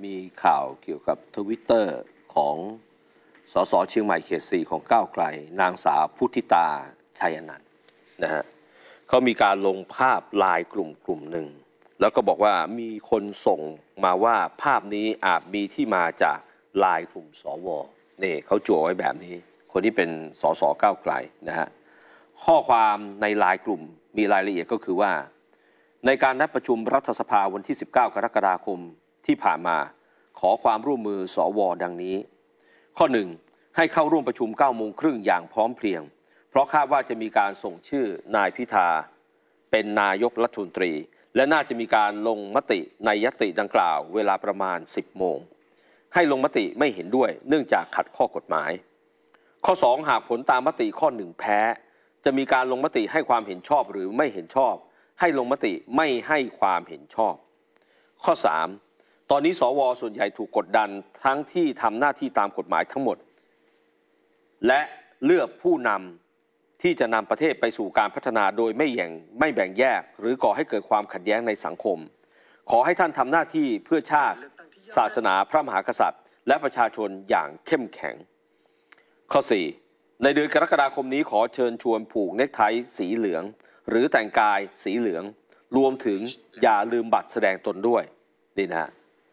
มีข่าวเกี่ยวกับทวิตเตอร์ของสสเชียงใหม่เขต 4ของก้าวไกลนางสาวพุทธิตาชัยอนันต์นะฮะเขามีการลงภาพลายกลุ่มหนึ่งแล้วก็บอกว่ามีคนส่งมาว่าภาพนี้อาจมีที่มาจากลายกลุ่มสวนี่เขาจั่วไว้แบบนี้คนที่เป็นสสก้าวไกลนะฮะข้อความในลายกลุ่มมีรายละเอียดก็คือว่าในการนัดประชุมรัฐสภาวันที่ 19 กรกฎาคมที่ผ่านมาขอความร่วมมือสวดังนี้ข้อ 1 ให้เข้าร่วมประชุม 9 โมงครึ่งอย่างพร้อมเพรียงเพราะคาดว่าจะมีการส่งชื่อนายพิธาเป็นนายกรัฐมนตรีและน่าจะมีการลงมติในญัตติดังกล่าวเวลาประมาณ 10 โมงให้ลงมติไม่เห็นด้วยเนื่องจากขัดข้อกฎหมายข้อ 2 หากผลตามมติข้อ 1 แพ้จะมีการลงมติให้ความเห็นชอบหรือไม่เห็นชอบให้ลงมติไม่ให้ความเห็นชอบข้อ 3 ตอนนี้สวส่วนใหญ่ถูกกดดันทั้งที่ทำหน้าที่ตามกฎหมายทั้งหมดและเลือกผู้นำที่จะนำประเทศไปสู่การพัฒนาโดยไม่แบ่งแยกหรือก่อให้เกิดความขัดแย้งในสังคมขอให้ท่านทำหน้าที่เพื่อชาติศาสนาพระมหากษัตริย์และประชาชนอย่างเข้มแข็งข้อ 4 ในเดือนกรกฎาคมนี้ขอเชิญชวนผูกเนคไทสีเหลืองหรือแต่งกายสีเหลืองรวมถึงอย่าลืมบัตรแสดงตนด้วยนี่นะ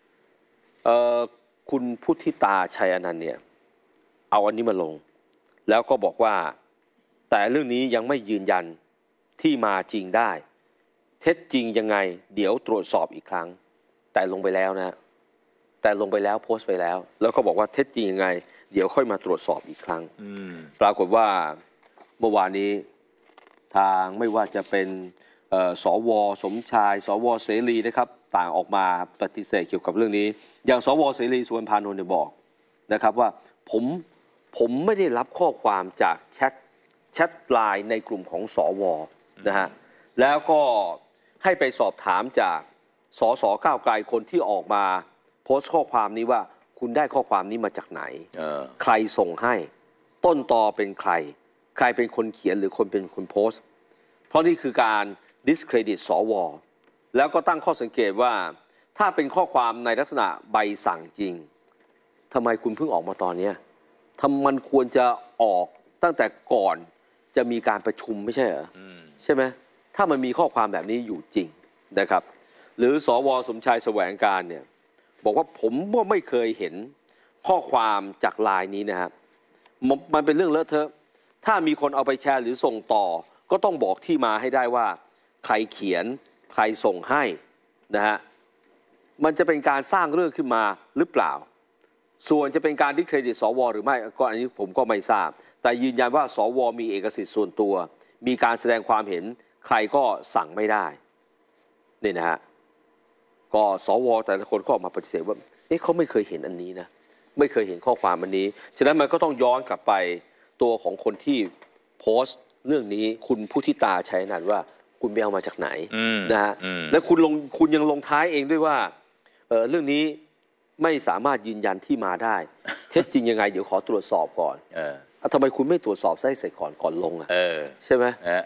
คุณพุทธิตาชัยอนันต์เนี่ยเอาอันนี้มาลงแล้วก็บอกว่าแต่เรื่องนี้ยังไม่ยืนยันที่มาจริงได้เท็จจริงยังไงเดี๋ยวตรวจสอบอีกครั้งแต่ลงไปแล้วนะแต่ลงไปแล้วโพสต์ไปแล้วแล้วก็บอกว่าเท็จจริงยังไงเดี๋ยวค่อยมาตรวจสอบอีกครั้งปรากฏว่าเมื่อวานนี้ทางไม่ว่าจะเป็นสวสมชายสวเสรีนะครับต่างออกมาปฏิเสธเกี่ยวกับเรื่องนี้อย่างสวเสรีสุวรรณพานนท์บอกนะครับว่าผมไม่ได้รับข้อความจากแชทไลน์ในกลุ่มของสวนะฮะแล้วก็ให้ไปสอบถามจากสสก้าวไกลคนที่ออกมาโพสต์ข้อความนี้ว่าคุณได้ข้อความนี้มาจากไหนใครส่งให้ต้นตอเป็นใครเป็นคนเขียนหรือคนเป็นคนโพสต์เพราะนี่คือการ discredit สวแล้วก็ตั้งข้อสังเกตว่าถ้าเป็นข้อความในลักษณะใบสั่งจริงทำไมคุณเพิ่งออกมาตอนนี้มันควรจะออกตั้งแต่ก่อนจะมีการประชุมไม่ใช่เหรอใช่ไหมถ้ามันมีข้อความแบบนี้อยู่จริงนะครับหรือสวสมชายแสวงการเนี่ยบอกว่าผมว่าไม่เคยเห็นข้อความจากไลน์นี้นะครับมันเป็นเรื่องเลอะเทอะถ้ามีคนเอาไปแชร์หรือส่งต่อก็ต้องบอกที่มาให้ได้ว่าใครเขียนใครส่งให้นะฮะมันจะเป็นการสร้างเรื่องขึ้นมาหรือเปล่าส่วนจะเป็นการดิสเครดิตสวหรือไม่ก็อันนี้ผมก็ไม่ทราบแต่ยืนยันว่าสวมีเอกสิทธิ์ส่วนตัวมีการแสดงความเห็นใครก็สั่งไม่ได้นี่นะฮะก็สวแต่ละคนก็ออกมาปฏิเสธว่าเขาไม่เคยเห็นอันนี้นะไม่เคยเห็นข้อความอันนี้ฉะนั้นมันก็ต้องย้อนกลับไปตัวของคนที่โพสต์เรื่องนี้คุณพุทธิตาชัยอนันต์ว่าคุณไปเอามาจากไหนนะฮะและคุณยังลงท้ายเองด้วยว่าเรื่องนี้ไม่สามารถยืนยันที่มาได้เท็จจริงยังไงเดี๋ยวขอตรวจสอบก่อนทำไมคุณไม่ตรวจสอบให้เสร็จก่อนลงใช่ไหม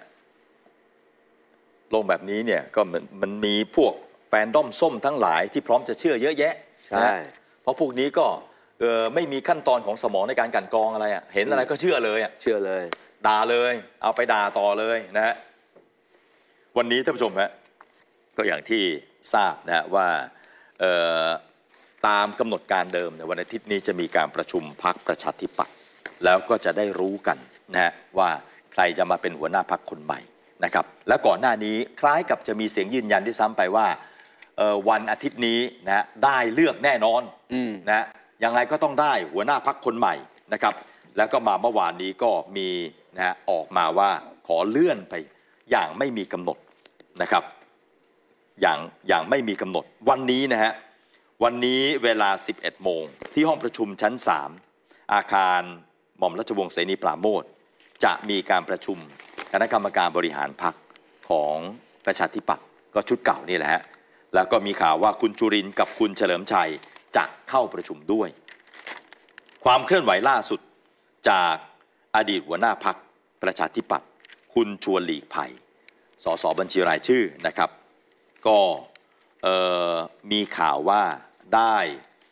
ลงแบบนี้เนี่ยก็มันมีพวกแฟนด้อมส้มทั้งหลายที่พร้อมจะเชื่อเยอะแยะใช่เพราะพวกนี้ก็ไม่มีขั้นตอนของสมองในการกลั่นกรองอะไรเห็นอะไรก็เชื่อเลยด่าเลยเอาไปด่าต่อเลยนะฮะวันนี้ท่านผู้ชมฮะก็อย่างที่ทราบนะฮะว่าตามกำหนดการเดิมในวันอาทิตย์นี้จะมีการประชุมพรรคประชาธิปัตย์แล้วก็จะได้รู้กันนะฮะว่าใครจะมาเป็นหัวหน้าพรรคคนใหม่นะครับและก่อนหน้านี้คล้ายกับจะมีเสียงยืนยันที่ซ้ำไปว่าวันอาทิตย์นี้นะได้เลือกแน่นอนนะยังไงก็ต้องได้หัวหน้าพรรคคนใหม่นะครับแล้วก็มาเมื่อวานนี้ก็มีนะออกมาว่าขอเลื่อนไปอย่างไม่มีกำหนดนะครับอย่างไม่มีกำหนดวันนี้นะฮะวันนี้เวลา 11 โมงที่ห้องประชุมชั้น 3 อาคารหม่อมราชวงศ์เสนีปราโมชจะมีการประชุมคณะกรรมการบริหารพรรคของประชาธิปัตย์ก็ชุดเก่านี่แหละฮะแล้วก็มีข่าวว่าคุณจุรินทร์กับคุณเฉลิมชัยจะเข้าประชุมด้วยความเคลื่อนไหวล่าสุดจากอดีตหัวหน้าพรรคประชาธิปัตย์คุณชวนหลีกภัยสสบัญชีรายชื่อนะครับก็มีข่าวว่าได้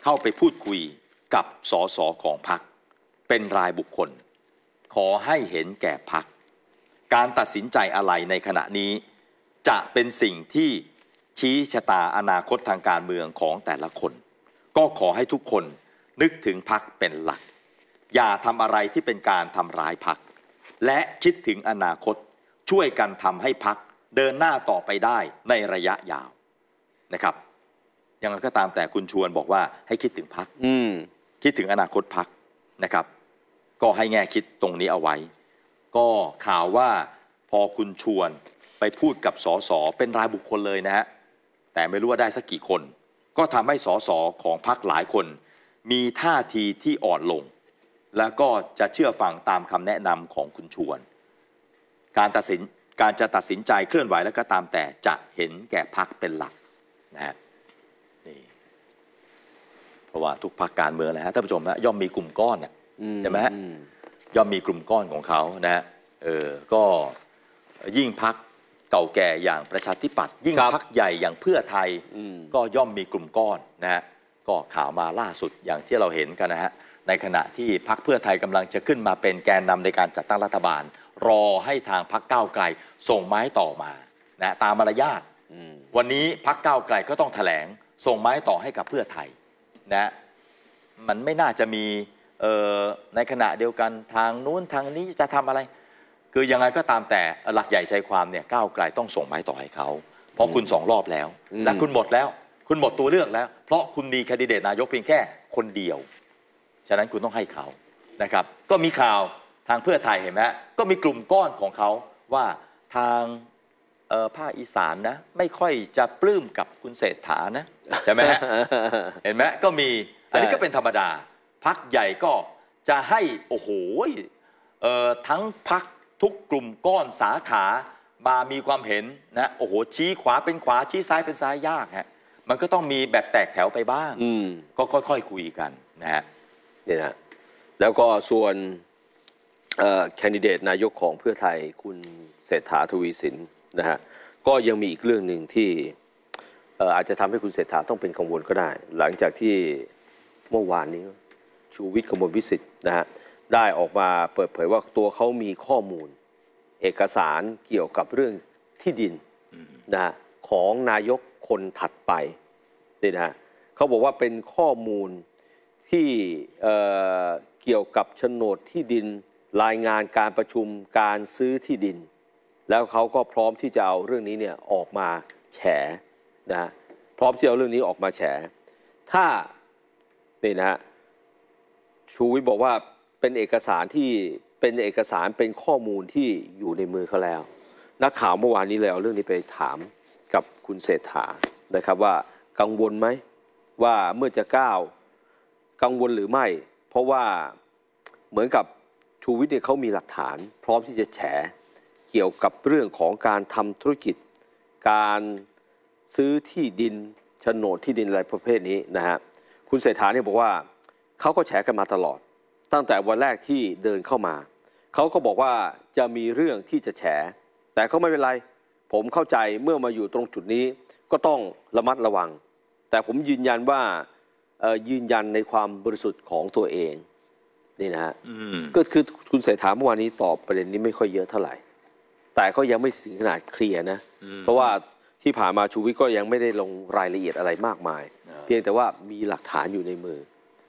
เข้าไปพูดคุยกับสสของพรรคเป็นรายบุคคลขอให้เห็นแก่พรรคการตัดสินใจอะไรในขณะนี้จะเป็นสิ่งที่ชี้ชะตาอนาคตทางการเมืองของแต่ละคนก็ขอให้ทุกคนนึกถึงพรรคเป็นหลักอย่าทำอะไรที่เป็นการทำร้ายพรรคและคิดถึงอนาคตช่วยกันทำให้พรรคเดินหน้าต่อไปได้ในระยะยาวนะครับอย่างไรก็ตามแต่คุณชวนบอกว่าให้คิดถึงพรรคคิดถึงอนาคตพรรคนะครับก็ให้แง่คิดตรงนี้เอาไว้ก็ข่าวว่าพอคุณชวนไปพูดกับสสเป็นรายบุคคลเลยนะฮะแต่ไม่รู้ว่าได้สักกี่คนก็ทำให้สสของพรรคหลายคนมีท่าทีที่อ่อนลงแล้วก็จะเชื่อฟังตามคำแนะนำของคุณชวนการจะตัดสินใจเคลื่อนไหวแล้วก็ตามแต่จะเห็นแก่พรรคเป็นหลักนะฮะนี่เพราะว่าทุกพรรคการเมืองนะฮะท่านผู้ชมนะย่อมมีกลุ่มก้อนใช่ไหมฮะย่อมมีกลุ่มก้อนของเขานะฮะก็ยิ่งพรรคเก่าแก่อย่างประชาธิปัตย์ยิ่งพรรคใหญ่อย่างเพื่อไทยก็ย่อมมีกลุ่มก้อนนะฮะก็ข่าวมาล่าสุดอย่างที่เราเห็นกันนะฮะในขณะที่พรรคเพื่อไทยกำลังจะขึ้นมาเป็นแกนนำในการจัดตั้งรัฐบาลรอให้ทางพรรคก้าวไกลส่งไม้ต่อมานะตามมารยาทวันนี้พรรคก้าวไกลก็ต้องแถลงส่งไม้ต่อให้กับเพื่อไทยนะมันไม่น่าจะมีในขณะเดียวกันทางนู้นทางนี้จะทำอะไรคือยังไงก็ตามแต่หลักใหญ่ใจความเนี่ยก้าวไกลต้องส่งไม้ต่อให้เขาเพราะคุณ2 รอบแล้วและคุณหมดแล้วคุณหมดตัวเลือกแล้วเพราะคุณมีแคนดิเดตนายกเพียงแค่คนเดียวฉะนั้นคุณต้องให้เขานะครับก็มีข่าวทางเพื่อไทยเห็นไหมก็มีกลุ่มก้อนของเขาว่าทางภาคอีสานนะไม่ค่อยจะปลื้มกับคุณเศรษฐานะใช่ไหมฮะ เห็นไหมก็มีอันนี้ก็เป็นธรรมดาพรรคใหญ่ก็จะให้โอ้โหทั้งพรรคทุกกลุ่มก้อนสาขามามีความเห็นนะโอ้โหชี้ขวาเป็นขวาชี้ซ้ายเป็นซ้ายยากฮะมันก็ต้องมีแบบแตกแถวไปบ้างก็ค่อยๆคุยกันนะฮะนี่นะแล้วก็ส่วนแคนดิเดตนายกของเพื่อไทยคุณเศรษฐาทวีสินนะฮะก็ยังมีอีกเรื่องหนึ่งที่อาจจะทำให้คุณเศรษฐาต้องเป็นกังวลก็ได้ หลังจากที่เมื่อวานนี้ชูวิทย์กมลวิสิทธิ์นะฮะได้ออกมาเปิดเผยว่าตัวเขามีข้อมูลเอกสารเกี่ยวกับเรื่องที่ดินนะฮะของนายกคนถัดไปนี่นะฮะเขาบอกว่าเป็นข้อมูลที่เกี่ยวกับโฉนดที่ดินรายงานการประชุมการซื้อที่ดินแล้วเขาก็พร้อมที่จะเอาเรื่องนี้เนี่ยออกมาแฉนะพร้อมที่จะเอาเรื่องนี้ออกมาแฉถ้านี่นะฮะชูวิทย์บอกว่าเป็นเอกสารเป็นข้อมูลที่อยู่ในมือเขาแล้วนักข่าวเมื่อวานนี้เลยเอาเรื่องนี้ไปถามกับคุณเศรษฐานะครับว่ากังวลไหมว่าเมื่อจะก้าวกังวลหรือไม่เพราะว่าเหมือนกับชูวิทย์เนี่ยเขามีหลักฐานพร้อมที่จะแฉเกี่ยวกับเรื่องของการทำธุรกิจการซื้อที่ดินโฉนดที่ดินอะไรประเภทนี้นะฮะคุณเศรษฐาเนี่ยบอกว่าเขาก็แฉกันมาตลอดตั้งแต่วันแรกที่เดินเข้ามาเขาก็บอกว่าจะมีเรื่องที่จะแฉแต่ก็ไม่เป็นไรผมเข้าใจเมื่อมาอยู่ตรงจุดนี้ก็ต้องระมัดระวังแต่ผมยืนยันว่ายืนยันในความบริสุทธิ์ของตัวเองนี่นะฮะก็คือคุณเศรษฐาเมื่อวานนี้ตอบประเด็นนี้ไม่ค่อยเยอะเท่าไหร่แต่ก็ยังไม่ถึงขนาดเคลียร์นะเพราะว่าที่ผ่านมาชูวิทย์ก็ยังไม่ได้ลงรายละเอียดอะไรมากมายเพียงแต่ว่ามีหลักฐานอยู่ในมือ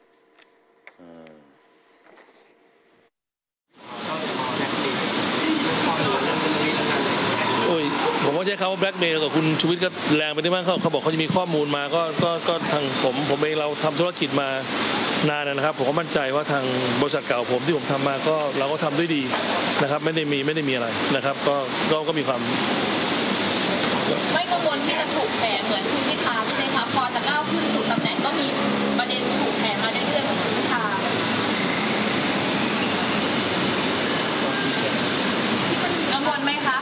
ผมว่าใช้คำว่าแบล็กเมย์กับคุณชูวิทย์ก็แรงไปได้มากเขาบอกเขาจะมีข้อมูลมาก็ทางผมเองเราทำธุรกิจมานานนะครับผมก็มั่นใจว่าทางบริษัทเก่าผมที่ผมทำมาก็เราก็ทำด้วยดีนะครับไม่ได้มีอะไรนะครับก็มีความไม่กังวลที่จะถูกแฉเหมือนคุณพิธาใช่ไหมคะพอจะก้าวขึ้นสู่ตำแหน่งก็มีประเด็นถูกแฉมาเรื่อยๆของคุณพิธากังวลไหมคะ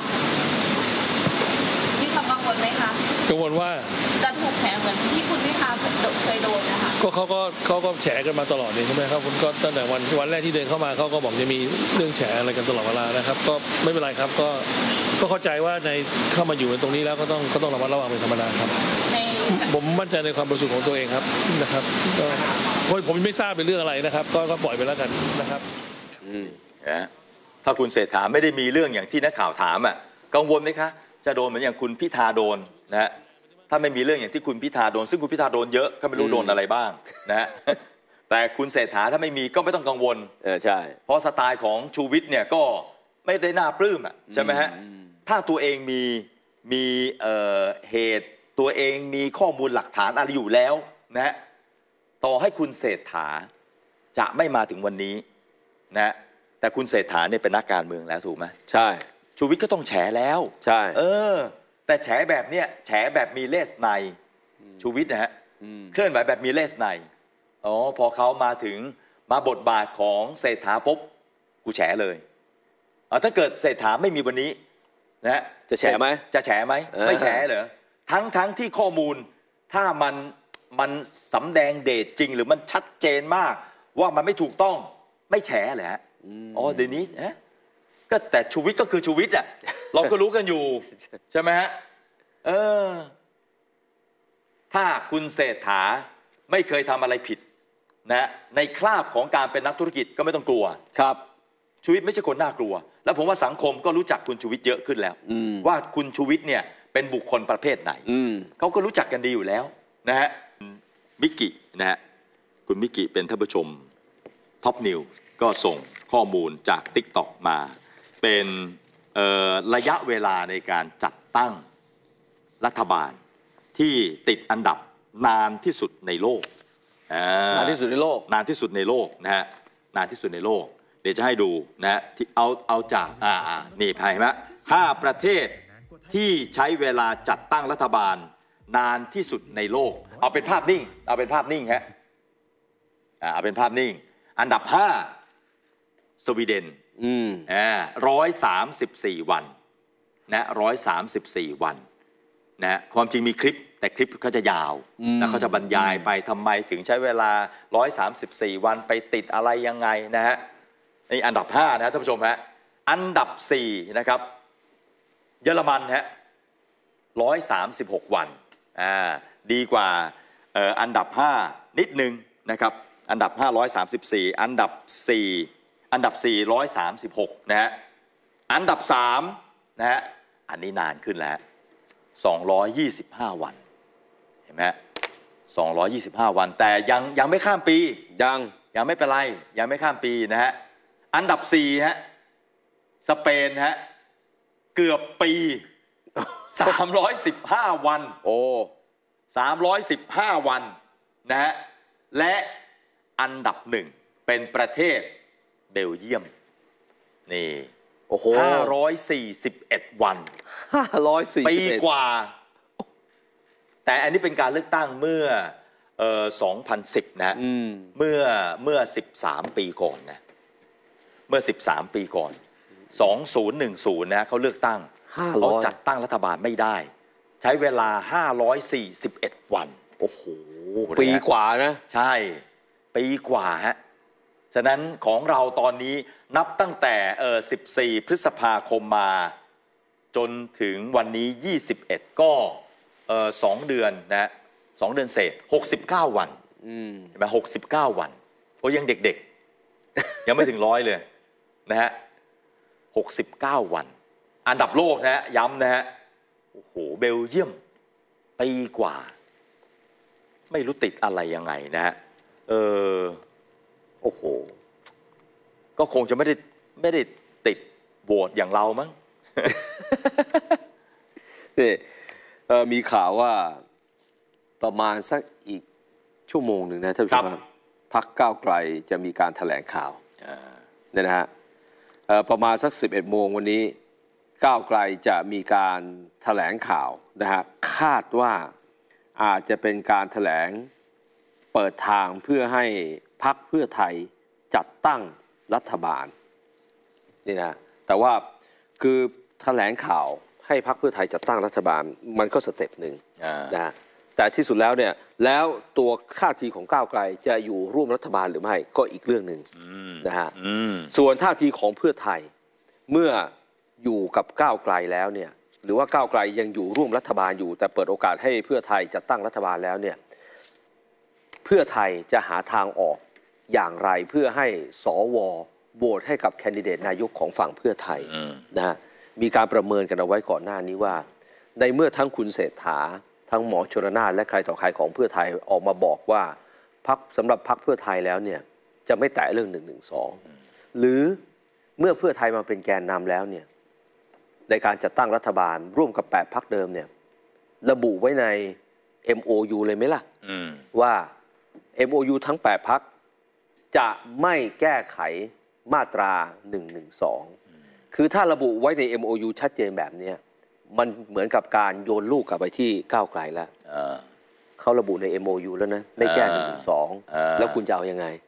มีความกังวลไหมคะกังวลว่าจะถูกแฉเหมือนที่คุณพิธาเคยโดนนะคะก็เขาก็แฉกันมาตลอดเลยใช่ไหมครับคุณก็ตั้งแต่วันแรกที่เดินเข้ามาเขาก็บอกจะมีเรื่องแฉอะไรกันตลอดเวลานะครับก็ไม่เป็นไรครับก็เข้าใจว่าในเข้ามาอยู่ในตรงนี้แล้วก็ต้องระมัดระวังเป็นธรรมดาครับในผมมั่นใจในความบริสุทธิ์ของตัวเองครับนะครับก็เพราะผมไม่ทราบเป็นเรื่องอะไรนะครับก็ปล่อยไปแล้วกันนะครับถ้าคุณเศรษฐาไม่ได้มีเรื่องอย่างที่นักข่าวถามกังวลไหมคะจะโดนเหมือนอย่างคุณพิธาโดนนะฮะถ้าไม่มีเรื่องอย่างที่คุณพิธาโดนซึ่งคุณพิธาโดนเยอะก็ไม่รู้โดนอะไรบ้างนะฮะแต่คุณเศรษฐาถ้าไม่มีก็ไม่ต้องกังวลใช่เพราะสไตล์ของชูวิทย์เนี่ยก็ไม่ได้น่าปลื้มใช่ไหมฮะถ้าตัวเองมีเหตุตัวเองมีข้อมูลหลักฐานอะไรอยู่แล้วนะฮะต่อให้คุณเศรษฐาจะไม่มาถึงวันนี้นะแต่คุณเศรษฐาเนี่ยเป็นนักการเมืองแล้วถูกไหมใช่ชูวิทย์ก็ต้องแฉแล้วใช่แต่แฉแบบเนี้ยแฉแบบมีเลสในชูวิทย์นะฮะเคลื่อนไหวแบบมีเลสในพอเขามาถึงมาบทบาทของเศรษฐาปุ๊บกูแฉเลยถ้าเกิดเศรษฐาไม่มีวันนี้นะจะแฉไหมจะแฉไหมไม่แฉเหรอทั้งที่ข้อมูลถ้ามันสำแดงเดชจริงหรือมันชัดเจนมากว่ามันไม่ถูกต้องไม่แฉเหรอเดี๋ยวนี้ก็แต่ชูวิทย์ก็คือชูวิทย์เราก็รู้กันอยู่ใช่ไหมฮะถ้าคุณเศรษฐาไม่เคยทำอะไรผิดนะในคราบของการเป็นนักธุรกิจก็ไม่ต้องกลัวครับชูวิทย์ไม่ใช่คนน่ากลัวแล้วผมว่าสังคมก็รู้จักคุณชูวิทย์เยอะขึ้นแล้วว่าคุณชูวิทย์เนี่ยเป็นบุคคลประเภทไหนเขาก็รู้จักกันดีอยู่แล้วนะฮะมิกกี้นะฮะคุณมิกกี้เป็นท่านผู้ชมท็อปนิวก็ส่งข้อมูลจาก TikTok มาเป็นระยะเวลาในการจัดตั้งรัฐบาลที่ติดอันดับนานที่สุดในโลกนานที่สุดในโลกนานที่สุดในโลกนะฮะนานที่สุดในโลกเดี๋ยวจะให้ดูนะฮะที่เอาจากนี่ไพ่ไหม5 ประเทศที่ใช้เวลาจัดตั้งรัฐบาลนานที่สุดในโลกเอาเป็นภาพนิ่งเอาเป็นภาพนิ่งฮะเอาเป็นภาพนิ่งอันดับ5สวีเดน134 วันนะ134 วันนะความจริงมีคลิปแต่คลิปเขาจะยาวแล้วเขาจะบรรยายไปทำไมถึงใช้เวลา134 วันไปติดอะไรยังไงนะฮะนี่อันดับ5นะท่านผู้ชมฮะอันดับ4นะครับเยอรมันฮะ136 วันดีกว่าอันดับ5นิดนึงนะครับอันดับ534อันดับ436นะฮะอันดับ3นะฮะอันนี้นานขึ้นแล้ว225 วันเห็นไหม225 วันแต่ยังไม่ข้ามปียังไม่เป็นไรยังไม่ข้ามปีนะฮะอันดับ4ฮะสเปนฮะเกือบปี315 วัน315 วันนะฮะและอันดับ1เป็นประเทศเบลเยียมนี่541 วัน 541 ปีกว่าแต่อันนี้เป็นการเลือกตั้งเมื่อ2010นะเมื่อ13 ปีก่อนนะเมื่อ13 ปีก่อน2010นะเขาเลือกตั้งเขาจัดตั้งรัฐบาลไม่ได้ใช้เวลา541 วันโอ้โหปีกว่านะใช่ปีกว่าฮะฉะนั้นของเราตอนนี้นับตั้งแต่14 พฤษภาคมมาจนถึงวันนี้21ก็2 เดือนนะ2 เดือนเศษ69 วันเห็นไหม69 วันโอ้ยังเด็กๆ ยังไม่ถึง100เลยนะฮะ69 วันอันดับโลกนะฮะย้ำนะฮะโอ้โหเบลเยียมปีกว่าไม่รู้ติดอะไรยังไงนะฮะโอ้โหก็คงจะไม่ได้ติดโหวตอย่างเรามั้งนี่มีข่าวว่าประมาณสักอีกชั่วโมงหนึ่งนะท่านผู้ชมพรรคก้าวไกลจะมีการแถลงข่าวเนี่ยนะฮะประมาณสัก11 โมงวันนี้ก้าวไกลจะมีการแถลงข่าวนะฮะคาดว่าอาจจะเป็นการแถลงเปิดทางเพื่อให้พรรคเพื่อไทยจัดตั้งรัฐบาลนี่นะแต่ว่าคือแถลงข่าวให้พรรคเพื่อไทยจัดตั้งรัฐบาลมันก็สเต็ปหนึ่งนะฮะแต่ที่สุดแล้วเนี่ยแล้วตัวท่าทีของก้าวไกลจะอยู่ร่วมรัฐบาลหรือไม่ก็อีกเรื่องหนึ่งนะฮะส่วนท่าทีของเพื่อไทยเมื่ออยู่กับก้าวไกลแล้วเนี่ยหรือว่าก้าวไกลยังอยู่ร่วมรัฐบาลอยู่แต่เปิดโอกาสให้เพื่อไทยจัดตั้งรัฐบาลแล้วเนี่ยเพื่อไทยจะหาทางออกอย่างไรเพื่อให้สวโหวตให้กับแคนดิเดตนายกของฝั่งเพื่อไทยนะฮะมีการประเมินกันเอาไว้ก่อนหน้านี้ว่าในเมื่อทั้งคุณเศรษฐาทั้งหมอชลนานและใครต่อใครของเพื่อไทยออกมาบอกว่าสำหรับพรรคเพื่อไทยแล้วเนี่ยจะไม่แตะเรื่อง112หรือเมื่อเพื่อไทยมาเป็นแกนนำแล้วเนี่ยในการจัดตั้งรัฐบาลร่วมกับ8พรรคเดิมเนี่ยระบุไว้ใน MOU เลยไหมล่ะว่า MOU ทั้ง8พรรคจะไม่แก้ไขมาตรา112คือถ้าระบุไว้ใน MOU ชัดเจนแบบนี้มันเหมือนกับการโยนลูกกลับไปที่ก้าวไกลแล้วเขาระบุใน MOU แล้วนะไม่แก้112แล้วคุณจะเอายังไง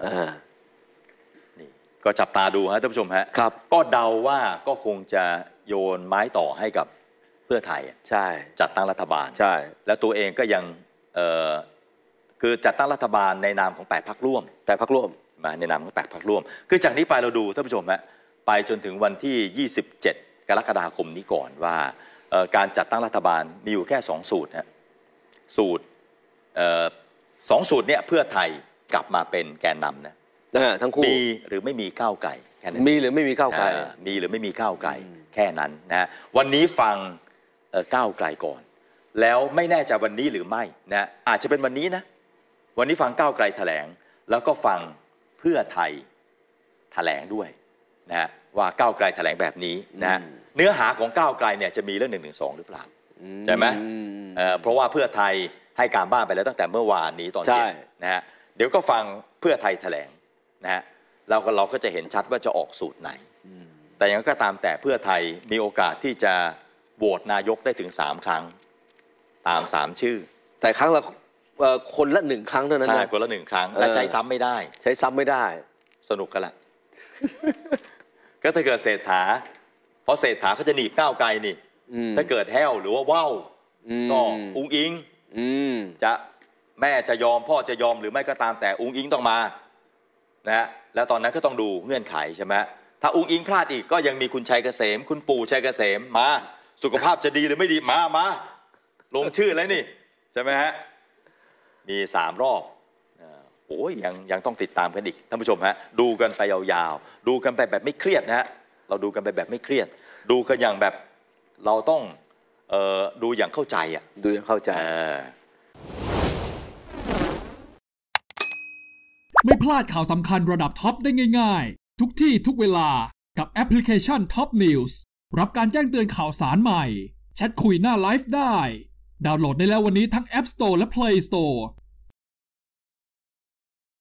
นี่ก็จับตาดูฮะท่านผู้ชมฮะครับก็เดาว่าก็คงจะโยนไม้ต่อให้กับเพื่อไทยใช่จัดตั้งรัฐบาลใช่แล้วตัวเองก็ยังคือจัดตั้งรัฐบาลในนามของ8พรรคร่วม 8พรรคร่วมมาในนามของ8พรรคร่วมคือจากนี้ไปเราดูท่านผู้ชมฮะไปจนถึงวันที่27กรกฎาคมนี้ก่อนว่าการจัดตั้งรัฐบาลมีอยู่แค่2สูตรฮะสูตร2สูตรเนี่ยเพื่อไทยกลับมาเป็นแกนนำนะทั้งคู่มีหรือไม่มีก้าวไกลแค่นั้นมีหรือไม่มีก้าวไกลมีหรือไม่มีก้าวไกลแค่นั้นนะวันนี้ฟังก้าวไกลก่อนแล้วไม่แน่ใจวันนี้หรือไม่นะอาจจะเป็นวันนี้นะวันนี้ฟังก้าวไกลแถลงแล้วก็ฟังเพื่อไทยแถลงด้วยนะว่าก้าวไกลแถลงแบบนี้นะเนื้อหาของก้าวไกลเนี่ยจะมีเรื่อง112หรือเปล่าใช่ไหมเพราะว่าเพื่อไทยให้การบ้านไปแล้วตั้งแต่เมื่อวานนี้ตอนเย็นนะฮะเดี๋ยวก็ฟังเพื่อไทยแถลงนะฮะเราก็จะเห็นชัดว่าจะออกสูตรไหนแต่ยังก็ตามแต่เพื่อไทยมีโอกาสที่จะโหวตนายกได้ถึง3ครั้งตาม3ชื่อแต่ครั้งละคนละ1ครั้งเท่านั้นใช่คนละ1ครั้งและใช้ซ้ำไม่ได้ใช้ซ้ำไม่ได้สนุกกันละ ก็ถ้าเกิดเศรษฐาเพราะเศรษฐาเขาจะหนีบก้าวไกลนี่ถ้าเกิดแห้วหรือว่าว่าวก็อุ้งอิงจะแม่จะยอมพ่อจะยอมหรือไม่ก็ตามแต่อุ้งอิงต้องมานะฮะแล้วตอนนั้นก็ต้องดูเงื่อนไขใช่ไหมถ้าอุ้งอิงพลาดอีกก็ยังมีคุณชัยเกษมคุณปู่ชัยเกษมมาสุขภาพจะดีหรือไม่ดีมาลงชื่อแล้วนี่ใช่ไหมฮะมี3รอบโอ้ยยังต้องติดตามกันอีกท่านผู้ชมฮะดูกันไปยาวๆดูกันไปแบบไม่เครียดนะฮะเราดูกันไปแบบไม่เครียดดูกันอย่างแบบเราต้องดูอย่างเข้าใจดูอย่างเข้าใจไม่พลาดข่าวสำคัญระดับท็อปได้ง่ายๆทุกที่ทุกเวลากับแอปพลิเคชัน Top News รับการแจ้งเตือนข่าวสารใหม่แชทคุยหน้าไลฟ์ได้ดาวน์โหลดได้แล้ววันนี้ทั้ง App Store และ Play Store